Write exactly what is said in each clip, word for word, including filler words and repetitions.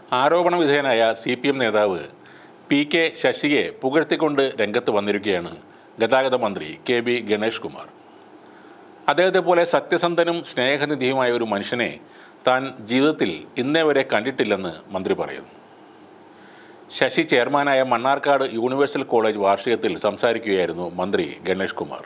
ആരോപണ വിധേയനായ C P M നേതാവ് പി കെ ശശിയെ പുകഴ്ത്തിക്കൊണ്ട് രംഗത്ത് വന്നിരിക്കുകയാണ് ഗതാഗത മന്ത്രി കെ ബി ഗണേഷ് കുമാർ. അദ്ദേഹത്തെ പോലെ സത്യസന്ധനും സ്നേഹനിധിയുമായ ഒരു മനുഷ്യനെ താൻ ജീവിതത്തിൽ ഇന്നേ വരെ കണ്ടിട്ടില്ലെന്ന് മന്ത്രി പറയുന്നു. ശശി ചെയർമാനായ മണ്ണാർക്കാട് യൂണിവേഴ്സൽ കോളേജ് വാർഷികത്തിൽ സംസാരിക്കുകയായിരുന്നു മന്ത്രി ഗണേഷ് കുമാർ.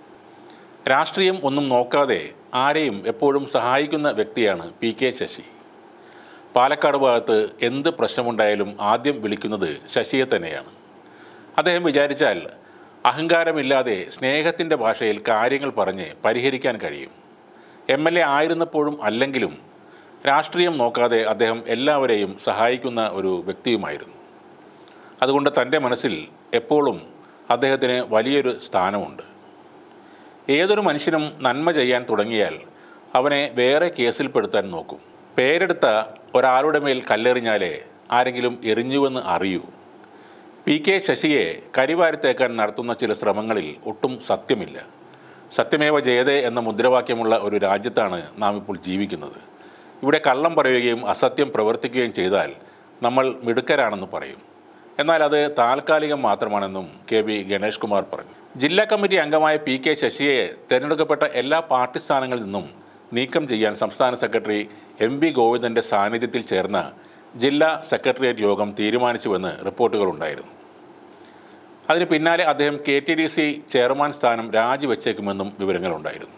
രാഷ്ട്രീയം ഒന്നും നോക്കാതെ ആരെയും എപ്പോഴും സഹായിക്കുന്ന വ്യക്തിയാണ് പി കെ ശശി. പാലക്കാട് ഭാഗത്ത് എന്ത് പ്രശ്നമുണ്ടായാലും ആദ്യം വിളിക്കുന്നത് ശശിയെ തന്നെയാണ്. അദ്ദേഹം വിചാരിച്ചാൽ അഹങ്കാരമില്ലാതെ സ്നേഹത്തിൻ്റെ ഭാഷയിൽ കാര്യങ്ങൾ പറഞ്ഞ് പരിഹരിക്കാൻ കഴിയും. എം എൽ എ ആയിരുന്നപ്പോഴും അല്ലെങ്കിലും രാഷ്ട്രീയം നോക്കാതെ അദ്ദേഹം എല്ലാവരെയും സഹായിക്കുന്ന ഒരു വ്യക്തിയുമായിരുന്നു. അതുകൊണ്ട് തൻ്റെ മനസ്സിൽ എപ്പോഴും അദ്ദേഹത്തിന് വലിയൊരു സ്ഥാനമുണ്ട്. ഏതൊരു മനുഷ്യനും നന്മ ചെയ്യാൻ തുടങ്ങിയാൽ അവനെ വേറെ കേസിൽപ്പെടുത്താൻ നോക്കും. പേരെടുത്ത ഒരാളുടെ മേൽ കല്ലെറിഞ്ഞാലേ ആരെങ്കിലും എറിഞ്ഞുവെന്ന് അറിയൂ. പി കെ ശശിയെ കരിവാരിത്തേക്കാൻ നടത്തുന്ന ചില ശ്രമങ്ങളിൽ ഒട്ടും സത്യമില്ല. സത്യമേവ ജയതേ എന്ന മുദ്രാവാക്യമുള്ള ഒരു രാജ്യത്താണ് നാം ഇപ്പോൾ ജീവിക്കുന്നത്. ഇവിടെ കള്ളം പറയുകയും അസത്യം പ്രവർത്തിക്കുകയും ചെയ്താൽ നമ്മൾ മിടുക്കരാണെന്ന് പറയും. എന്നാൽ അത് താൽക്കാലികം മാത്രമാണെന്നും കെ ബി ഗണേഷ് കുമാർ പറഞ്ഞു. ജില്ലാ കമ്മിറ്റി അംഗമായ പി കെ ശശിയെ തിരഞ്ഞെടുക്കപ്പെട്ട എല്ലാ പാർട്ടി സ്ഥാനങ്ങളിൽ നിന്നും നീക്കം ചെയ്യാൻ സംസ്ഥാന സെക്രട്ടറി എം വി ഗോവിന്ദൻ്റെ സാന്നിധ്യത്തിൽ ചേർന്ന ജില്ലാ സെക്രട്ടേറിയറ്റ് യോഗം തീരുമാനിച്ചുവെന്ന് റിപ്പോർട്ടുകളുണ്ടായിരുന്നു. അതിന് പിന്നാലെ അദ്ദേഹം K T D C chairman സ്ഥാനം രാജിവെച്ചേക്കുമെന്നും വിവരങ്ങളുണ്ടായിരുന്നു.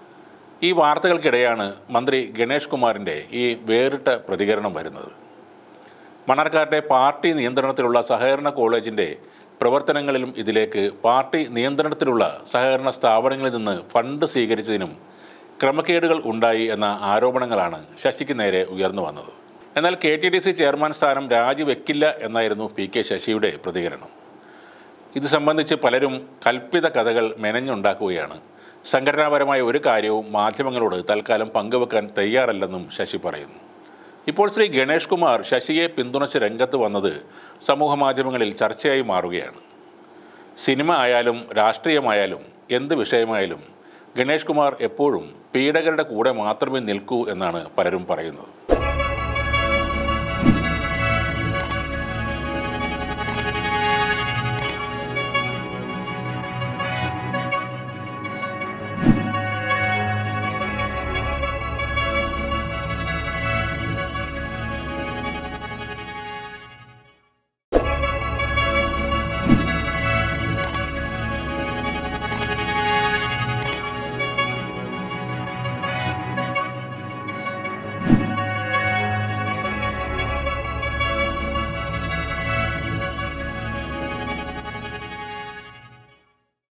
ഈ വാർത്തകൾക്കിടെയാണ് മന്ത്രി ഗണേഷ് കുമാറിൻ്റെ ഈ വേറിട്ട പ്രതികരണം വരുന്നത്. മണ്ണാർക്കാട്ടെ പാർട്ടി നിയന്ത്രണത്തിലുള്ള സഹകരണ കോളേജിൻ്റെ പ്രവർത്തനങ്ങളിലും ഇതിലേക്ക് പാർട്ടി നിയന്ത്രണത്തിലുള്ള സഹകരണ സ്ഥാപനങ്ങളിൽ നിന്ന് ഫണ്ട് സ്വീകരിച്ചതിനും ക്രമക്കേടുകൾ ഉണ്ടായി എന്ന ആരോപണങ്ങളാണ് ശശിക്ക് നേരെ ഉയർന്നു വന്നത്. എന്നാൽ K T D C chairman സ്ഥാനം രാജിവെക്കില്ല എന്നായിരുന്നു പി കെ ശശിയുടെ പ്രതികരണം. ഇത് സംബന്ധിച്ച് പലരും കൽപ്പിത കഥകൾ മെനഞ്ഞുണ്ടാക്കുകയാണ്. സംഘടനാപരമായ ഒരു കാര്യവും മാധ്യമങ്ങളോട് തൽക്കാലം പങ്കുവെക്കാൻ തയ്യാറല്ലെന്നും ശശി പറയുന്നു. ഇപ്പോൾ ശ്രീ ഗണേഷ് കുമാർ ശശിയെ പിന്തുണച്ച് രംഗത്ത് വന്നത് സമൂഹ മാധ്യമങ്ങളിൽ ചർച്ചയായി മാറുകയാണ്. സിനിമ ആയാലും രാഷ്ട്രീയമായാലും എന്ത് വിഷയമായാലും ഗണേഷ് കുമാർ എപ്പോഴും പീഡകരുടെ കൂടെ മാത്രമേ നിൽക്കൂ എന്നാണ് പലരും പറയുന്നത്.